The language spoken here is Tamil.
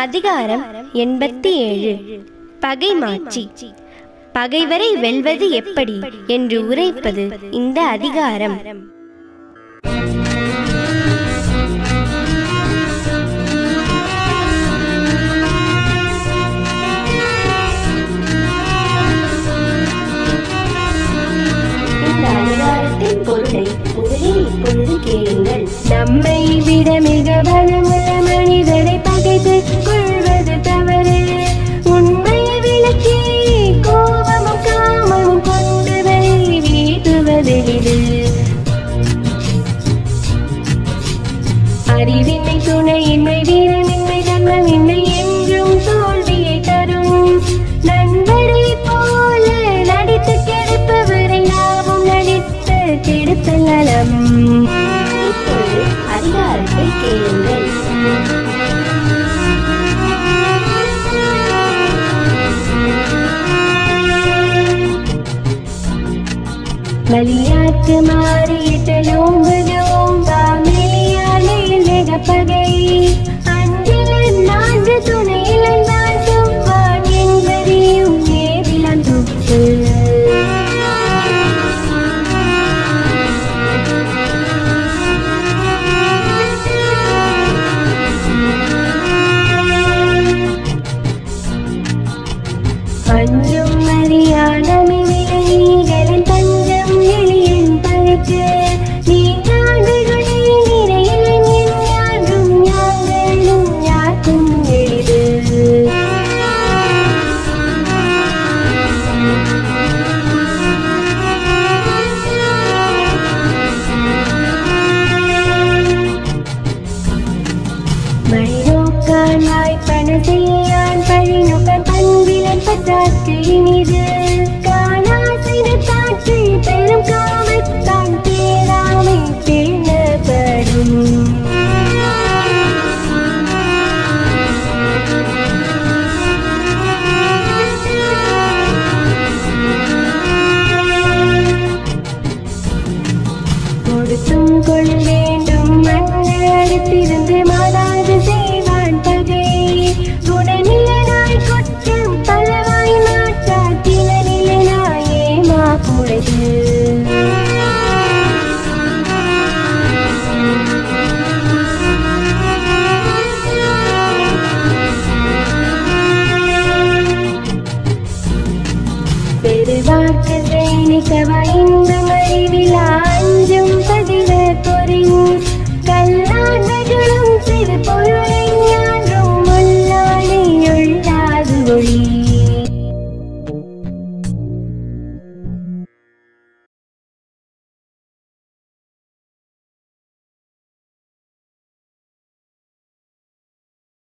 அதிகாரம் 87. பகை மாட்சி. பகைவரை வெல்வது எப்படி என்று உரைப்பது இந்த அதிகாரம். இந்த அதிகாரத்தின் பொருளை முதலில் இப்பொழுது கேளுங்கள். நம்மை விட மிக பலமுள்ள மனிதரை பகைத்து கொள்வது தவறு. உண்மையை விளக்கி கோபமும் காமமும் கொண்டவரை வீட்டுவதெளிது. அறிவின்மை, துணையின்மை, வீரமின்மை, தர்மமின்மை என்றும் தோல்வியை தரும். நண்பரை போல நடித்து கெடுப்பவரை நாமும் நடித்து கெடுத்தல் நலம். இப்பொழுது அதிகாரத்தை கேளுங்கள். வலியாற்று மாறிட்டலோம்புகவும் பாமையாலே பகை. அன்றில் நான்கு துணையில் வாழ்வான் என்பதையும் ஏவிலான் துப்பு. அஞ்சும் மரியாதமை விலகிகளின் தஞ்சம் எளியன் பகைக்கு. நீங்காண்டுகளை நிறையிலும் யாரும் யாங்களும் யாருக்கும் எளிது. மணிநோக்கானாய் பண செய்யான் பழிநோக்கான் பண்பிலன் பற்றாக்கு இனிது. காணாசின காற்று பெரும் காமத்தான் பேராமை பேணப்படும். கொடுத்தும் கொள் வேண்டும் மண்ணை அடுத்திருந்து மாறாது செய்வான் பகை. குணநிலனாய் குற்றம் பலவாய் மாற்றாக்கின நிலனாயே மாப்புடைது. பெருவாக்கு சைனிக்கவா இன்பம் அறிவில்